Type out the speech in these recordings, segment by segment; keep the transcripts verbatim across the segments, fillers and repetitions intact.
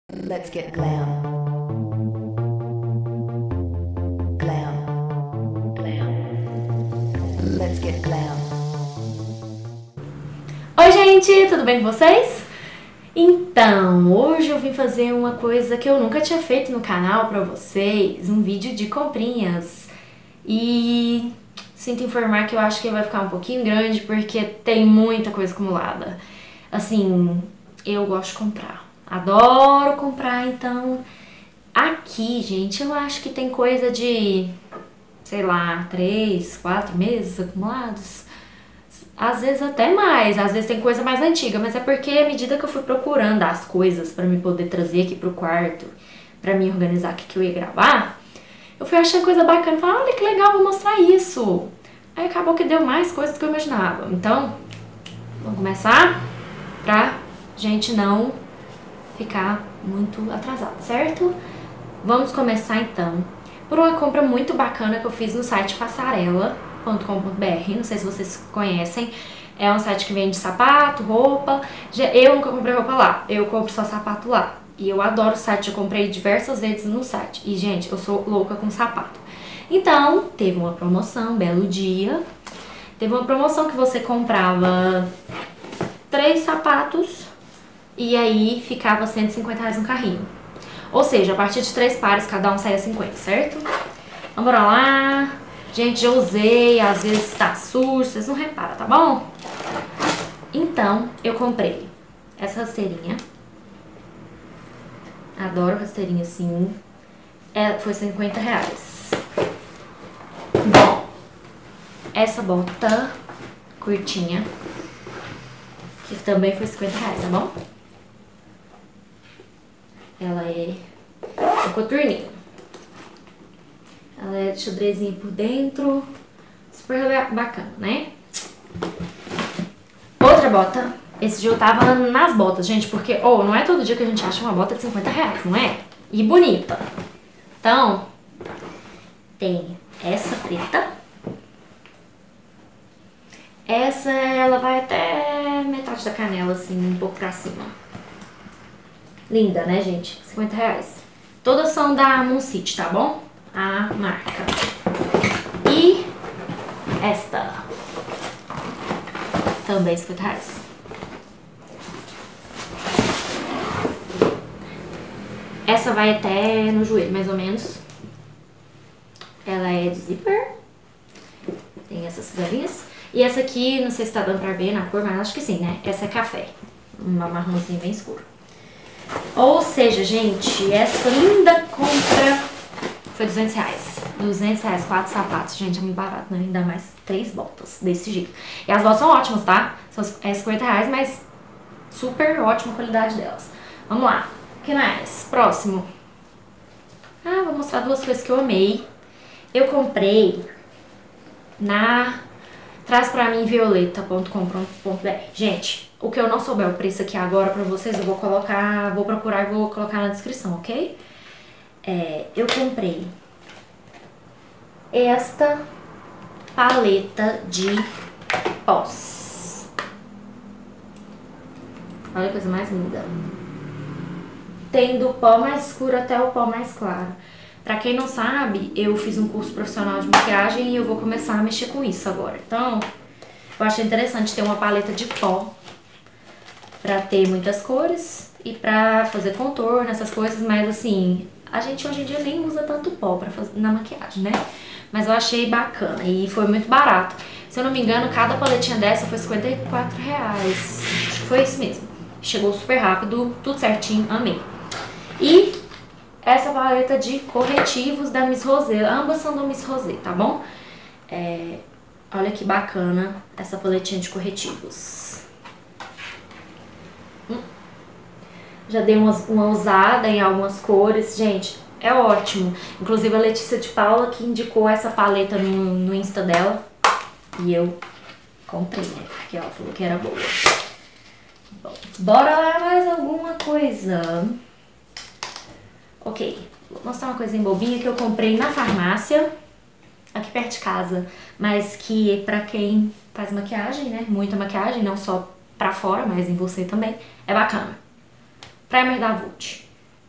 Let's get glam. Glam. Glam. Let's get glam. Oi gente, tudo bem com vocês? Então, hoje eu vim fazer uma coisa que eu nunca tinha feito no canal pra vocês, um vídeo de comprinhas. E sinto informar que eu acho que vai ficar um pouquinho grande porque tem muita coisa acumulada. Assim, eu gosto de comprar. Adoro comprar, então aqui, gente, eu acho que tem coisa de, sei lá, três, quatro meses acumulados. Às vezes até mais, às vezes tem coisa mais antiga, mas é porque à medida que eu fui procurando as coisas pra me poder trazer aqui pro quarto, pra me organizar o que eu ia gravar, eu fui achando coisa bacana, falei, olha que legal, vou mostrar isso. Aí acabou que deu mais coisa do que eu imaginava. Então, vamos começar pra gente não ficar muito atrasado, certo? Vamos começar então por uma compra muito bacana que eu fiz no site passarela ponto com ponto br. Não sei se vocês conhecem, é um site que vende sapato, roupa. Eu nunca comprei roupa lá, eu compro só sapato lá. E eu adoro o site, eu comprei diversas vezes no site. E gente, eu sou louca com sapato. Então, teve uma promoção, belo dia. Teve uma promoção que você comprava três sapatos e aí ficava cento e cinquenta reais no carrinho. Ou seja, a partir de três pares, cada um saia cinquenta, certo? Então bora lá. Gente, já usei, às vezes tá sujo, vocês não reparam, tá bom? Então, eu comprei essa rasteirinha. Adoro rasteirinha assim. É, foi cinquenta reais. Bom, essa bota curtinha, que também foi cinquenta reais, tá bom? Ela é um coturninho. Ela é de xadrezinho por dentro. Super bacana, né? Outra bota. Esse dia eu tava nas botas, gente, porque, oh, não é todo dia que a gente acha uma bota de cinquenta reais, não é? E bonita. Então, tem essa preta. Essa, ela vai até metade da canela, assim, um pouco pra cima. Linda, né, gente? cinquenta reais. Todas são da Moncity, tá bom? A marca. E esta. Também cinquenta reais. Essa vai até no joelho, mais ou menos. Ela é de zíper. Tem essas cigarinhas. E essa aqui, não sei se tá dando pra ver na cor, mas acho que sim, né? Essa é café. Uma marronzinha bem escura. Ou seja, gente, essa linda compra foi duzentos reais. duzentos reais, quatro sapatos. Gente, é muito barato, né? Ainda mais três botas desse jeito. E as botas são ótimas, tá? São é cinquenta reais, mas super ótima a qualidade delas. Vamos lá. O que mais? Próximo. Ah, vou mostrar duas coisas que eu amei. Eu comprei na traz pra mim violeta ponto com ponto br. Gente, o que eu não souber o preço aqui agora pra vocês, eu vou colocar, vou procurar e vou colocar na descrição, ok? É, eu comprei esta paleta de pós. Olha a coisa mais linda. Tem do pó mais escuro até o pó mais claro. Pra quem não sabe, eu fiz um curso profissional de maquiagem e eu vou começar a mexer com isso agora. Então, eu achei interessante ter uma paleta de pó pra ter muitas cores e pra fazer contorno, essas coisas, mas assim, a gente hoje em dia nem usa tanto pó pra fazer na maquiagem, né? Mas eu achei bacana e foi muito barato. Se eu não me engano, cada paletinha dessa foi cinquenta e quatro reais. Acho que foi isso mesmo. Chegou super rápido, tudo certinho, amei. E essa paleta de corretivos da Miss Rosé, ambas são da Miss Rosé, tá bom? É, olha que bacana essa paletinha de corretivos. Hum. Já dei uma, uma usada em algumas cores, gente, é ótimo. Inclusive a Letícia de Paula que indicou essa paleta no, no Insta dela e eu comprei, né? Porque ela falou que era boa. Bom, bora lá mais alguma coisa. Ok, vou mostrar uma coisinha bobinha que eu comprei na farmácia, aqui perto de casa, mas que pra quem faz maquiagem, né, muita maquiagem, não só pra fora, mas em você também, é bacana. Primer da Vult.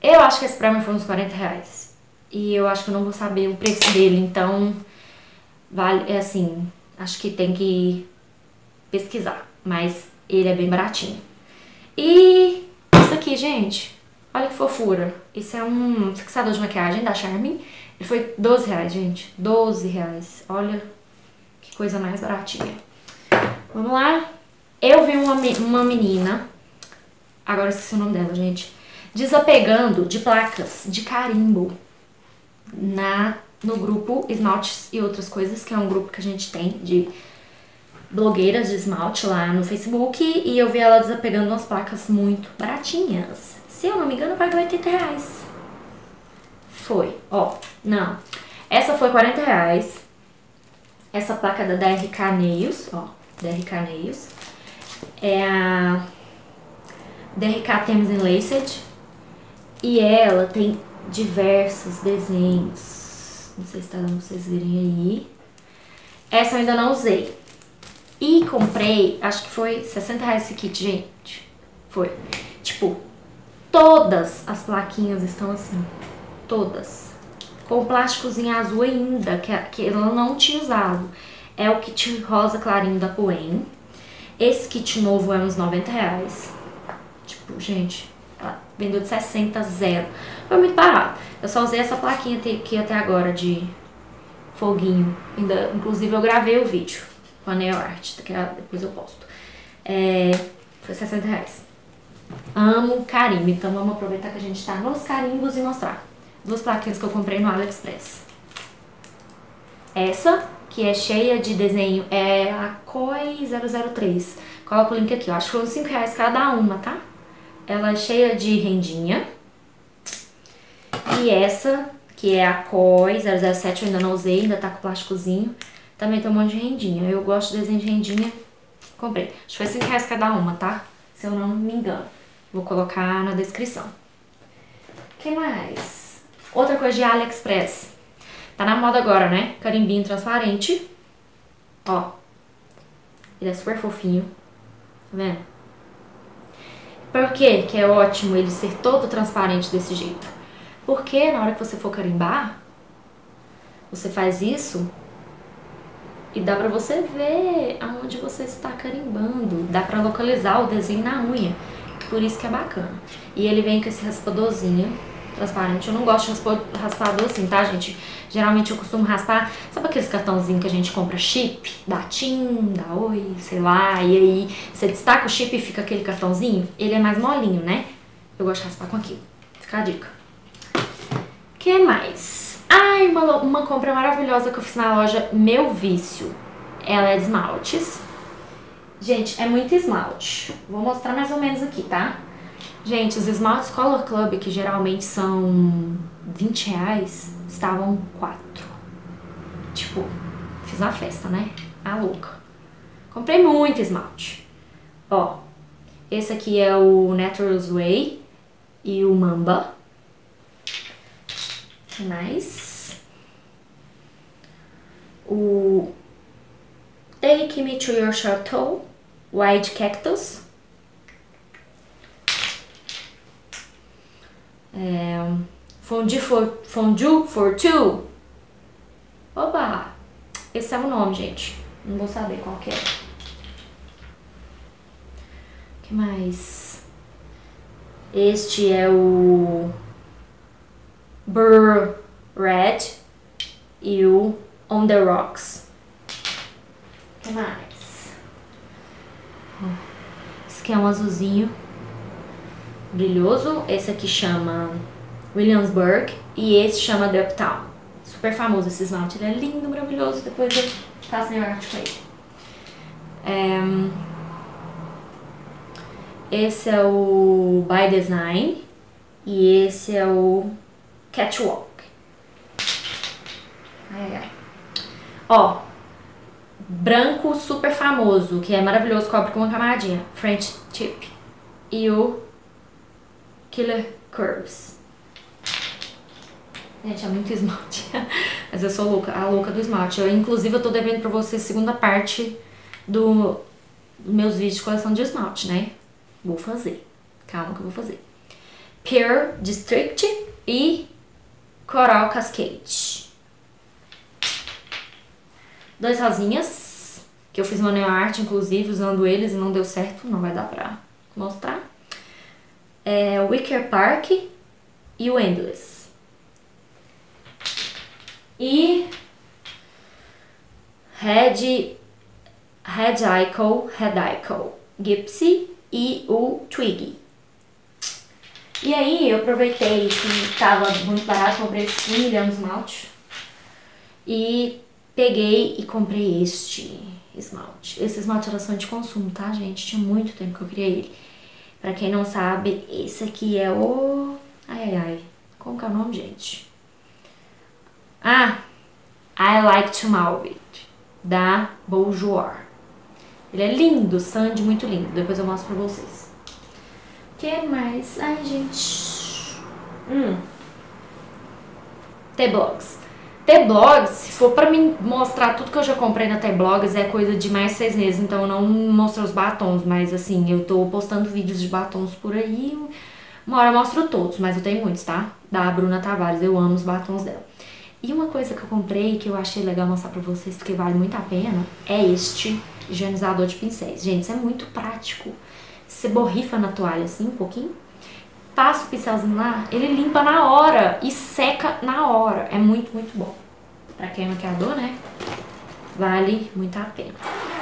Eu acho que esse prêmio foi uns quarenta reais. E eu acho que eu não vou saber o preço dele, então vale, é assim, acho que tem que pesquisar. Mas ele é bem baratinho. E isso aqui, gente, olha que fofura. Isso é um fixador de maquiagem da Charmin. Ele foi doze reais, gente. doze reais. Olha que coisa mais baratinha. Vamos lá. Eu vi uma, uma menina, agora eu esqueci o nome dela, gente, desapegando de placas de carimbo na, no grupo Esmaltes e Outras Coisas, que é um grupo que a gente tem de blogueiras de esmalte lá no Facebook. E eu vi ela desapegando umas placas muito baratinhas. Se eu não me engano, eu paguei oitenta reais. Foi, ó, não. Essa foi quarenta reais. Essa placa da D R K Nails, ó, D R K Nails. É a D R K Thames and Laced. E ela tem diversos desenhos. Não sei se tá dando pra vocês verem aí. Essa eu ainda não usei. E comprei, acho que foi sessenta reais esse kit, gente. Foi. Tipo, todas as plaquinhas estão assim. Todas. Com plásticozinho azul ainda, que, que ela não tinha usado. É o kit rosa clarinho da Poem. Esse kit novo é uns noventa reais. Tipo, gente, ela vendeu de sessenta, zero. Foi muito barato. Eu só usei essa plaquinha aqui até agora de foguinho. Ainda, inclusive, eu gravei o vídeo com a nail art, que depois eu posto. É, foi sessenta reais. Amo carimbo, então vamos aproveitar que a gente tá nos carimbos e mostrar. Duas plaquinhas que eu comprei no AliExpress. Essa, que é cheia de desenho, é a Koi zero zero três. Coloco o link aqui, eu acho que foi uns cinco reais cada uma, tá? Ela é cheia de rendinha. E essa, que é a Koi zero zero sete, eu ainda não usei, ainda tá com plásticozinho. Também tem um monte de rendinha. Eu gosto de desenho de rendinha. Comprei. Acho que foi cinco reais cada uma, tá? Se eu não me engano. Vou colocar na descrição. O que mais? Outra coisa de AliExpress. Tá na moda agora, né? Carimbinho transparente. Ó. Ele é super fofinho. Tá vendo? Por que que é ótimo ele ser todo transparente desse jeito? Porque na hora que você for carimbar, você faz isso e dá pra você ver aonde você está carimbando. Dá pra localizar o desenho na unha. Por isso que é bacana. E ele vem com esse raspadorzinho transparente. Eu não gosto de raspador assim, tá, gente? Geralmente eu costumo raspar, sabe aqueles cartãozinhos que a gente compra chip? Da TIM, da Oi, sei lá. E aí você destaca o chip e fica aquele cartãozinho. Ele é mais molinho, né? Eu gosto de raspar com aquilo. Fica a dica. O que mais? Ai, uma, uma compra maravilhosa que eu fiz na loja Meu Vício. Ela é de esmaltes. Gente, é muito esmalte. Vou mostrar mais ou menos aqui, tá? Gente, os esmaltes Color Club, que geralmente são vinte reais, estavam quatro. Tipo, fiz uma festa, né? A louca. Comprei muito esmalte. Ó, esse aqui é o Natural's Way e o Mamba. O que mais? O Take Me to Your Chateau White Cactus. É, Fondue for, Fondue for Two. Oba! Esse é o nome, gente. Não vou saber qual que é. O que mais? Este é o Burr Red e o On The Rocks. O que mais? Esse aqui é um azulzinho brilhoso. Esse aqui chama Williamsburg e esse chama The Uptown. Super famoso esse esmalte, ele é lindo, maravilhoso. Depois eu faço minha arte com ele. É... Esse é o By Design e esse é o Catwalk. Ai, ai. Ó, branco super famoso, que é maravilhoso, cobre com uma camadinha, French Tip. E o Killer Curves. Gente, é muito esmalte. Mas eu sou louca, a louca do esmalte. Eu, inclusive, eu tô devendo pra vocês a segunda parte do, dos meus vídeos de coleção de esmalte, né? Vou fazer. Calma que eu vou fazer. Pearl District e Coral Cascade. Dois rosinhas, que eu fiz uma nail art, inclusive, usando eles e não deu certo, não vai dar pra mostrar. É o Wicker Park e o Endless. E Red, Red Ico, Red Ico, Gypsy e o Twiggy. E aí eu aproveitei que tava muito barato, comprei esse milhão de esmalte. E peguei e comprei este esmalte. Esse esmalte era sonho de consumo, tá, gente? Tinha muito tempo que eu queria ele. Pra quem não sabe, esse aqui é o... Ai, ai, ai. Como que é o nome, gente? Ah! I Like to Mauve It, da Bourjois. Ele é lindo, Sandy, muito lindo. Depois eu mostro pra vocês. O que mais? Ai, gente... Hum. T-Blogs. T-Blogs, se for pra me mostrar tudo que eu já comprei na T-Blogs, é coisa de mais seis meses, então eu não mostro os batons, mas assim, eu tô postando vídeos de batons por aí, uma hora eu mostro todos, mas eu tenho muitos, tá? Da Bruna Tavares, eu amo os batons dela. E uma coisa que eu comprei, que eu achei legal mostrar pra vocês, porque vale muito a pena, é este higienizador de pincéis. Gente, isso é muito prático. Você borrifa na toalha assim, um pouquinho, passa o pincelzinho lá, ele limpa na hora e seca na hora. É muito, muito bom. Pra quem é maquiador, né? Vale muito a pena.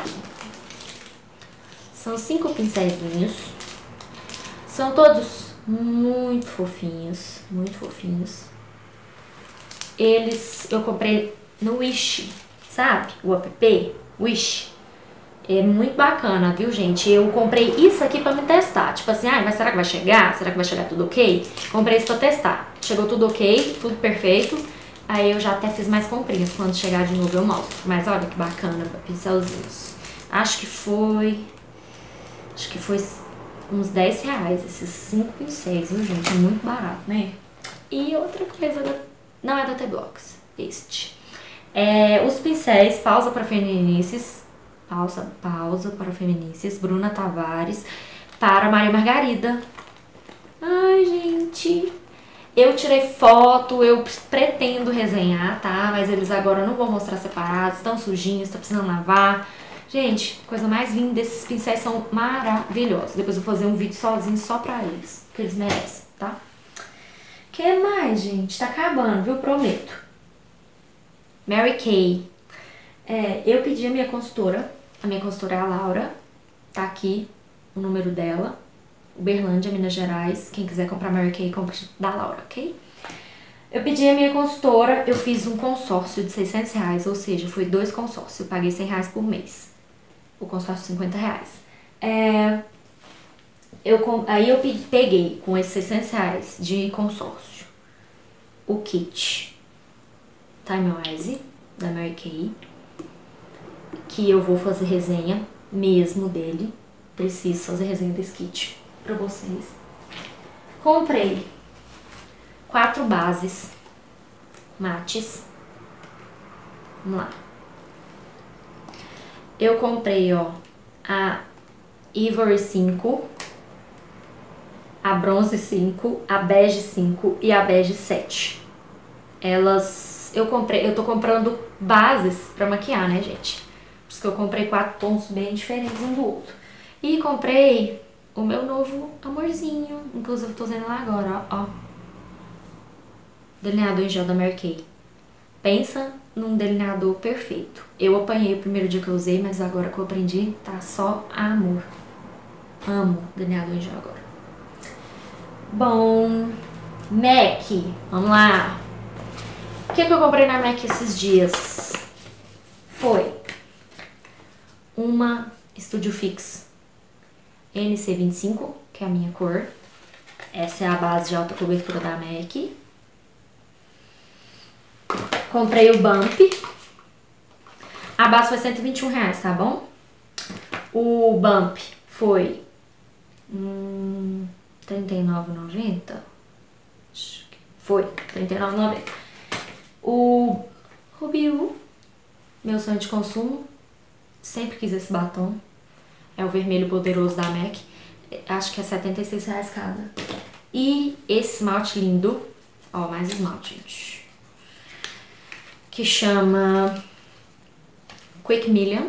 São cinco pincéisinhos. São todos muito fofinhos, muito fofinhos. Eles, eu comprei no Wish, sabe? O app, Wish. É muito bacana, viu, gente? Eu comprei isso aqui pra me testar. Tipo assim, ah, mas será que vai chegar? Será que vai chegar tudo ok? Comprei isso pra testar. Chegou tudo ok, tudo perfeito. Aí eu já até fiz mais comprinhas. Quando chegar de novo eu mostro. Mas olha que bacana, pincelzinhos. Acho que foi... Acho que foi uns dez reais esses cinco pincéis, viu, gente? É muito barato, né? E outra coisa, da... não é da T-Blogs, este. É, os pincéis, pausa para feminices. Pausa, pausa para feminices, Bruna Tavares, para Maria Margarida. Ai, gente, eu tirei foto, eu pretendo resenhar, tá? Mas eles agora não vou mostrar separados, estão sujinhos, estão precisando lavar. Gente, coisa mais linda, esses pincéis são maravilhosos. Depois eu vou fazer um vídeo sozinho só pra eles, que eles merecem, tá? O que mais, gente? Tá acabando, viu? Prometo. Mary Kay. É, eu pedi a minha consultora. A minha consultora é a Laura, tá aqui o número dela, Uberlândia, Minas Gerais. Quem quiser comprar Mary Kay, compra da Laura, ok? Eu pedi a minha consultora, eu fiz um consórcio de seiscentos reais, ou seja, foi dois consórcios, eu paguei cem reais por mês, o consórcio cinquenta reais. É, eu, aí eu peguei com esses seiscentos reais de consórcio o kit Time Wise da Mary Kay, que eu vou fazer resenha mesmo dele. Preciso fazer resenha desse kit pra vocês. Comprei quatro bases mates. Vamos lá. Eu comprei, ó, a Ivory cinco, a Bronze cinco, a Bege cinco e a Bege sete. Elas... Eu comprei... Eu tô comprando bases pra maquiar, né, gente? Por isso que eu comprei quatro tons bem diferentes um do outro. E comprei o meu novo amorzinho. Inclusive, eu tô usando lá agora, ó. ó. Delineador em gel da Mary Kay. Pensa num delineador perfeito. Eu apanhei o primeiro dia que eu usei, mas agora que eu aprendi, tá só amor. Amo delineador em gel agora. Bom, MAC. Vamos lá. O que, que eu comprei na MAC esses dias? Foi uma Studio Fix N C vinte e cinco, que é a minha cor. Essa é a base de alta cobertura da MAC. Comprei o Bump. A base foi cento e vinte e um reais, tá bom? O Bump foi hum, trinta e nove reais e noventa centavos. Foi trinta e nove reais e noventa centavos. O Rubiu, meu sonho de consumo. Sempre quis esse batom. É o vermelho poderoso da MAC. Acho que é setenta e seis reais cada. E esse esmalte lindo, ó, mais esmalte, gente, que chama Quick Million.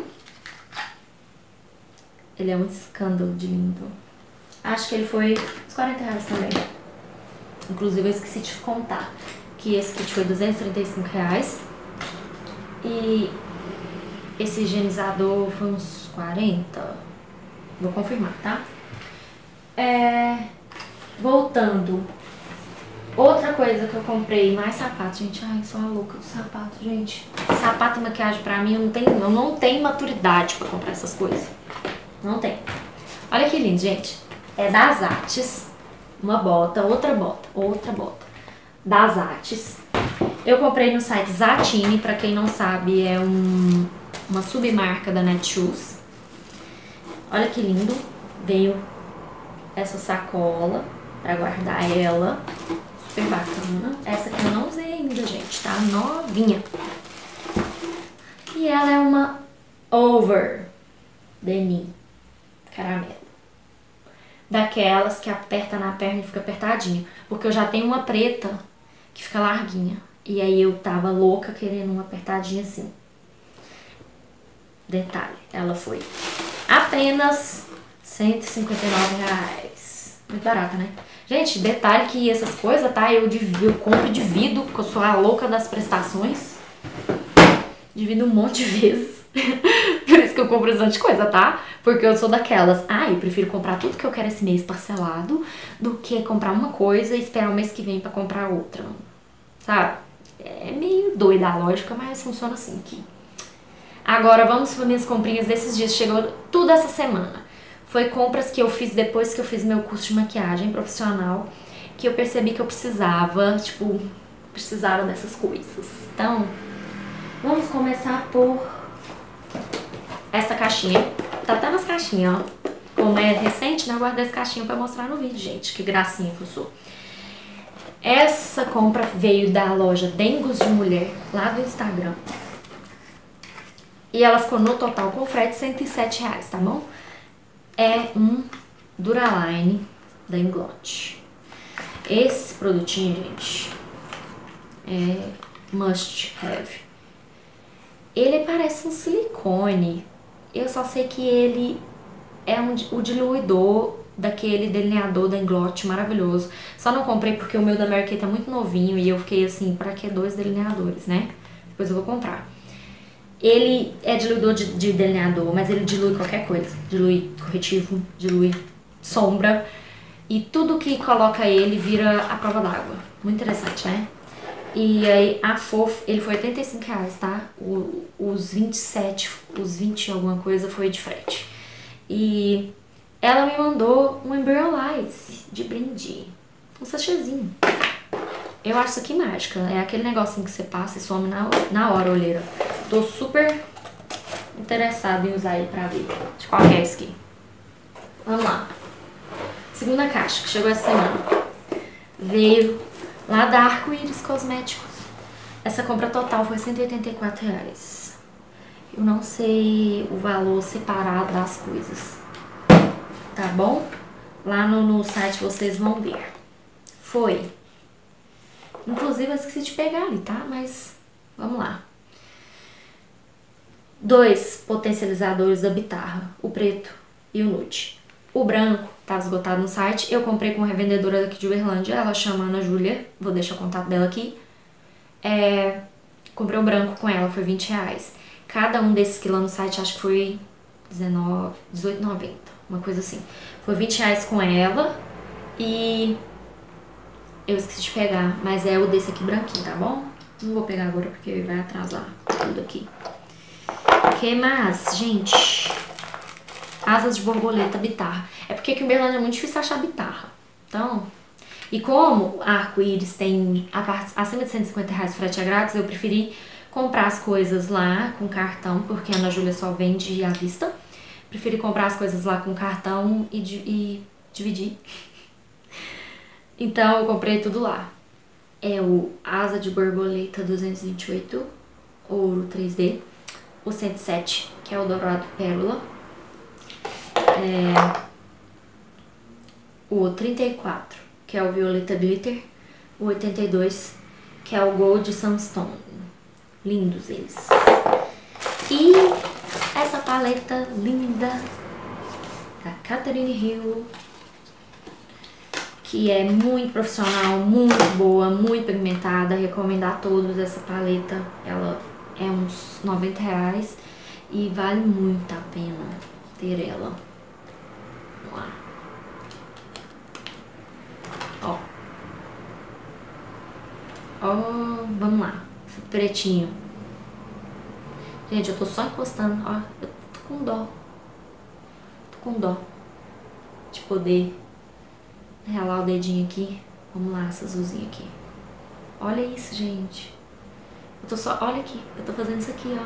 Ele é um escândalo de lindo. Acho que ele foi uns quarenta reais também. Inclusive eu esqueci de contar que esse kit foi duzentos e trinta e cinco reais. E esse higienizador foi uns quarenta. Vou confirmar, tá? É... Voltando. Outra coisa que eu comprei, mais sapato, gente. Ai, sou uma louca do sapato, gente. Sapato e maquiagem pra mim, eu não tenho, eu não tenho maturidade pra comprar essas coisas. Não tem. Olha que lindo, gente. É das Artes. Uma bota, outra bota, outra bota. Das Artes. Eu comprei no site Zatini, pra quem não sabe, é um, uma submarca da Netshoes. Olha que lindo. Veio essa sacola pra guardar ela. Super bacana. Essa aqui eu não usei ainda, gente, tá? Novinha. E ela é uma over denim caramelo. Daquelas que aperta na perna e fica apertadinha. Porque eu já tenho uma preta que fica larguinha. E aí eu tava louca querendo uma apertadinha assim. Detalhe, ela foi apenas cento e cinquenta e nove reais. Muito barata, né? Gente, detalhe que essas coisas, tá? Eu, divido, eu compro e divido, porque eu sou a louca das prestações. Divido um monte de vezes. Por isso que eu compro bastante coisa, tá? Porque eu sou daquelas. Ah, eu prefiro comprar tudo que eu quero esse mês parcelado do que comprar uma coisa e esperar o mês que vem pra comprar outra. Sabe? É meio doida a lógica, mas funciona assim aqui. Agora vamos para minhas comprinhas desses dias. Chegou tudo essa semana. Foi compras que eu fiz depois que eu fiz meu curso de maquiagem profissional, que eu percebi que eu precisava, tipo, precisava dessas coisas. Então, vamos começar por essa caixinha. Tá até nas caixinhas, ó. Como é recente, né? Eu guardei essa caixinha pra mostrar no vídeo, gente. Que gracinha que eu sou. Essa compra veio da loja Dengos de Mulher, lá do Instagram. E ela ficou no total com frete cento e sete reais, tá bom? É um Duraline da Inglot. Esse produtinho, gente, é must have. Ele parece um silicone. Eu só sei que ele é um, o diluidor daquele delineador da Inglot maravilhoso. Só não comprei porque o meu da Mary Kay tá muito novinho e eu fiquei assim, pra que dois delineadores, né? Depois eu vou comprar. Ele é diluidor de, de delineador, mas ele dilui qualquer coisa. Dilui corretivo, dilui sombra. E tudo que coloca ele vira a prova d'água. Muito interessante, né? E aí a Fofo, ele foi oitenta e cinco reais, tá? O, os vinte e sete, os vinte e alguma coisa foi de frete. E ela me mandou um Embryolize de brinde. Um sachêzinho. Eu acho isso aqui mágica. É aquele negocinho que você passa e some na, na hora, olheira. Tô super interessada em usar ele pra ver de qual é esse aqui. Vamos lá. Segunda caixa que chegou essa semana. Veio lá da Arco-Íris Cosméticos. Essa compra total foi cento e oitenta e quatro reais. Eu não sei o valor separado das coisas. Tá bom? Lá no, no site vocês vão ver. Foi. Inclusive eu esqueci de pegar ali, tá? Mas vamos lá. Dois potencializadores da Bitarra, o preto e o nude. O branco tá esgotado no site. Eu comprei com uma revendedora daqui de Uberlândia, ela chama Ana Júlia, vou deixar o contato dela aqui. É, comprei o branco com ela, foi vinte reais. Cada um desses que lá no site acho que foi dezenove, dezoito e noventa, uma coisa assim. Foi vinte reais com ela e eu esqueci de pegar, mas é o desse aqui branquinho, tá bom? Não vou pegar agora porque vai atrasar tudo aqui. O que mais, gente? Asas de borboleta Bitarra. É porque aqui em Uberlândia é muito difícil achar Bitarra. Então, e como a Arco-Íris tem a part... acima de cento e cinquenta reais frete grátis, eu preferi comprar as coisas lá com cartão, porque a Ana Júlia só vende à vista. Preferi comprar as coisas lá com cartão e, e dividir. Então eu comprei tudo lá. É o Asa de Borboleta duzentos e vinte e oito, ouro três D. O cento e sete, que é o Dourado Pérola. É, o trinta e quatro, que é o Violeta Glitter. O oitenta e dois, que é o Gold Sunstone. Lindos eles. E essa paleta linda da Catherine Hill, que é muito profissional, muito boa, muito pigmentada. Recomendo a todos essa paleta. Ela é uns noventa reais e vale muito a pena ter ela. Vamos lá. Ó. Ó, vamos lá. Esse pretinho. Gente, eu tô só encostando, ó. Eu tô com dó. Tô com dó de poder ralar o dedinho aqui. Vamos lá, essa azulzinha aqui. Olha isso, gente. Eu tô só... Olha aqui. Eu tô fazendo isso aqui, ó.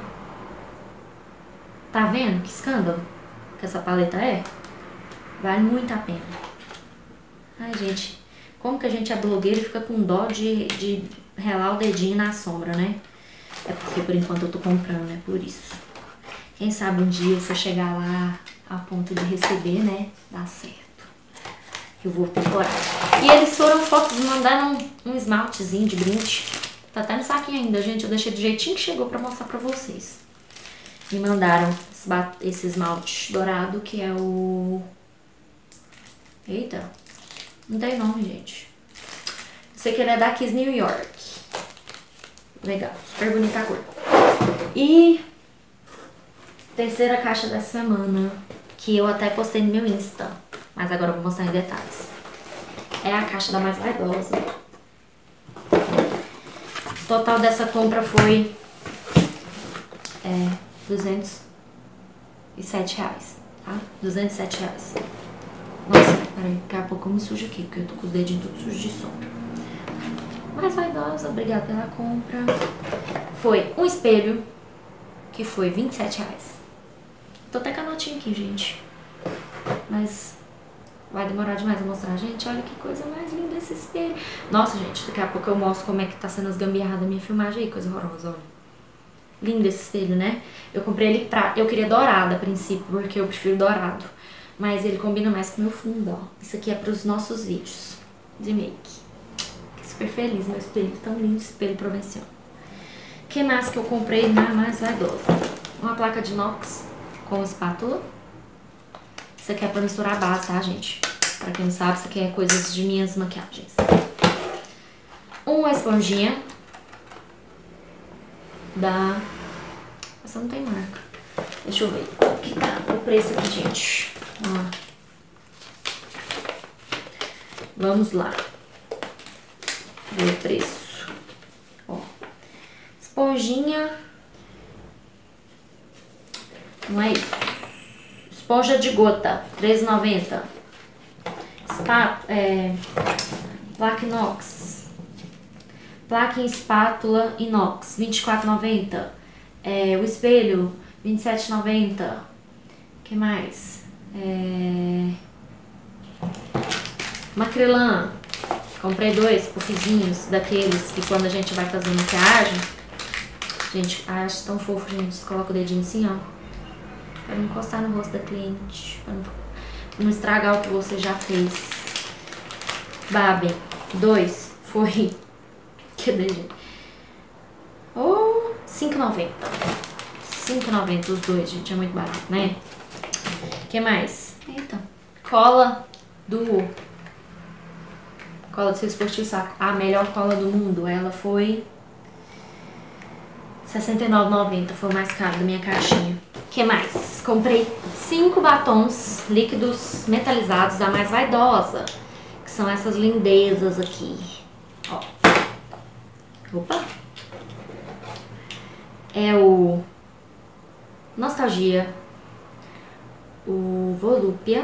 Tá vendo que escândalo que essa paleta é? Vale muito a pena. Ai, gente. Como que a gente é blogueira e fica com dó de, de ralar o dedinho na sombra, né? É porque por enquanto eu tô comprando, é por isso. Quem sabe um dia se eu chegar lá a ponto de receber, né? Dá certo. Eu vou ter coragem. E eles foram fofos, me mandaram um, um esmaltezinho de brinde. Tá até no saquinho ainda, gente. Eu deixei do jeitinho que chegou pra mostrar pra vocês. Me mandaram esse, esse esmalte dourado, que é o... Eita. Não tem nome, gente. Eu sei que ele é da Kiss New York. Legal. Super bonita a cor. E... terceira caixa da semana, que eu até postei no meu Insta. Mas agora eu vou mostrar em detalhes. É a caixa da Mais Vaidosa. O total dessa compra foi... É... duzentos e sete reais, tá? duzentos e sete reais. Nossa, peraí, daqui a pouco eu me sujo aqui, porque eu tô com os dedinhos todos sujos de sombra. Mais Vaidosa, obrigada pela compra. Foi um espelho, que foi vinte e sete reais. Tô até com a notinha aqui, gente. Mas vai demorar demais a mostrar. Gente, olha que coisa mais linda esse espelho. Nossa, gente, daqui a pouco eu mostro como é que tá sendo as gambiarras da minha filmagem aí, coisa horrorosa, olha. Lindo esse espelho, né? Eu comprei ele pra... Eu queria dourado a princípio, porque eu prefiro dourado. Mas ele combina mais com o meu fundo, ó. Isso aqui é pros nossos vídeos de make. Fiquei super feliz, meu espelho tão lindo, espelho provinciano. O que mais que eu comprei na Mais Vaidosa? Uma placa de inox com espátula. Isso aqui é pra misturar a base, tá, gente? Pra quem não sabe, isso aqui é coisas de minhas maquiagens. Uma esponjinha da... Essa não tem marca. Deixa eu ver qual que tá o preço aqui, gente. Ó. Vamos lá. Ver o preço. Ó. Esponjinha. Não é isso. Esponja de gota, três reais e noventa centavos. Espá... É... Placa inox. Placa em espátula inox, vinte e quatro reais e noventa centavos. É, o espelho, vinte e sete reais e noventa centavos. O que mais? É... Macrelã. Comprei dois puffzinhos daqueles que quando a gente vai fazer maquiagem... Gente, acho tão fofo, gente. Você coloca o dedinho assim, ó. Pra não encostar no rosto da cliente. Pra não, não estragar o que você já fez. Babe, dois. Foi... Que delícia. Oh, cinco reais e noventa centavos. cinco reais e noventa centavos os dois, gente. É muito barato, né? O que mais? Eita. Cola do... Cola do seu esportivo saco. A melhor cola do mundo. Ela foi... sessenta e nove reais e noventa centavos. Foi o mais caro da minha caixinha. O que mais? Comprei cinco batons líquidos metalizados da Mais Vaidosa. Que são essas lindezas aqui. Ó. Opa! É o Nostalgia, o Volúpia,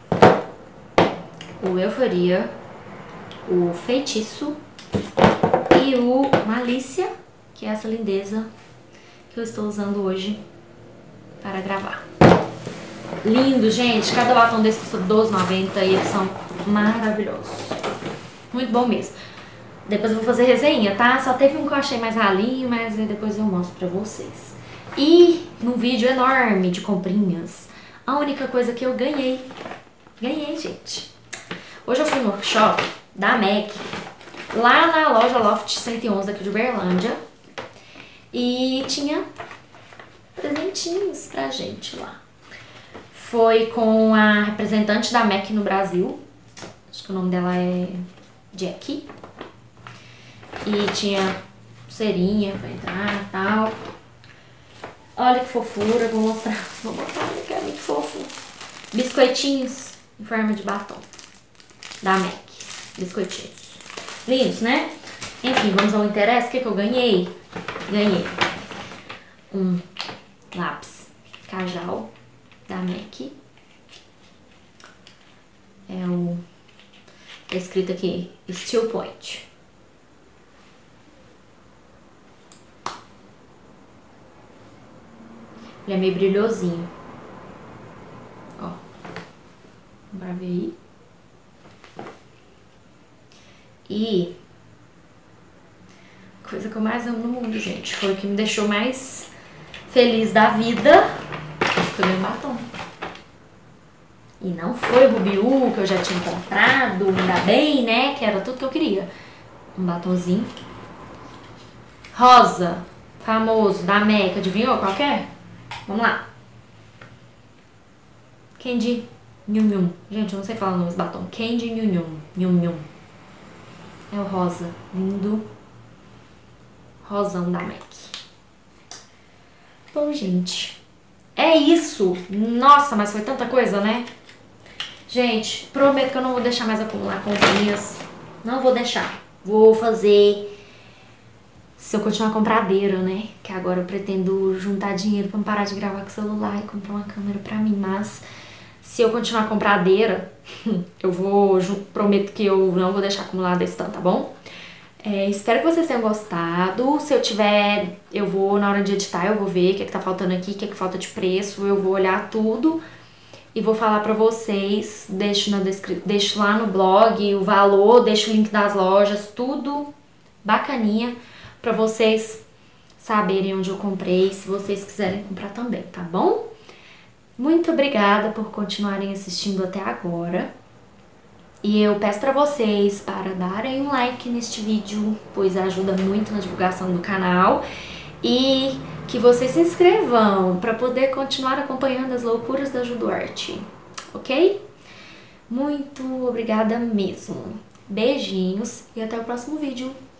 o Euforia, o Feitiço e o Malícia, que é essa lindeza que eu estou usando hoje para gravar. Lindo, gente! Cada batom desse custa doze reais e noventa centavos e eles são maravilhosos. Muito bom mesmo. Depois eu vou fazer resenha, tá? Só teve um que eu achei mais ralinho, mas depois eu mostro pra vocês. E num vídeo enorme de comprinhas, a única coisa que eu ganhei. Ganhei, gente. Hoje eu fui no workshop da MAC lá na loja Loft cento e onze aqui de Uberlândia. E tinha presentinhos pra gente lá. Foi com a representante da MAC no Brasil. Acho que o nome dela é Jackie. E tinha pulseirinha pra entrar e tal. Olha que fofura, vou mostrar. Vou mostrar, que é muito fofo. Biscoitinhos em forma de batom. Da MAC. Biscoitinhos. Lindos, né? Enfim, vamos ao interesse. O que, que eu ganhei? Ganhei um lápis Kajal da MAC. É o... é escrito aqui, Steel Point. Ele é meio brilhosinho. Ó. Bora ver aí. E... coisa que eu mais amo no mundo, gente. Foi o que me deixou mais feliz da vida. Foi meu batom. E não foi o Rubiu que eu já tinha comprado, ainda bem, né? Que era tudo que eu queria. Um batonzinho. Rosa. Famoso, da MAC. Adivinhou qual que é? Vamos lá. Candy Nhum Nhum. Gente, eu não sei falar o nome desse batom. Candy Nhum Nhum. Nhum Nhum. É o rosa. Lindo. Rosão da MAC. Bom, gente. É isso. Nossa, mas foi tanta coisa, né? Gente, prometo que eu não vou deixar mais acumular comprinhas. Não vou deixar. Vou fazer... se eu continuar com compradeira, né? Que agora eu pretendo juntar dinheiro pra não parar de gravar com o celular e comprar uma câmera pra mim. Mas se eu continuar com compradeira, eu vou... prometo que eu não vou deixar acumular desse tanto, tá bom? É, espero que vocês tenham gostado. Se eu tiver... eu vou, na hora de editar, eu vou ver o que é que tá faltando aqui, o que é que falta de preço. Eu vou olhar tudo e vou falar pra vocês. Deixo, na descri... deixo lá no blog o valor, deixo o link das lojas, tudo bacaninha, pra vocês saberem onde eu comprei, se vocês quiserem comprar também, tá bom? Muito obrigada por continuarem assistindo até agora. E eu peço pra vocês para darem um like neste vídeo, pois ajuda muito na divulgação do canal. E que vocês se inscrevam para poder continuar acompanhando as loucuras da Ju Duarte, ok? Muito obrigada mesmo. Beijinhos e até o próximo vídeo.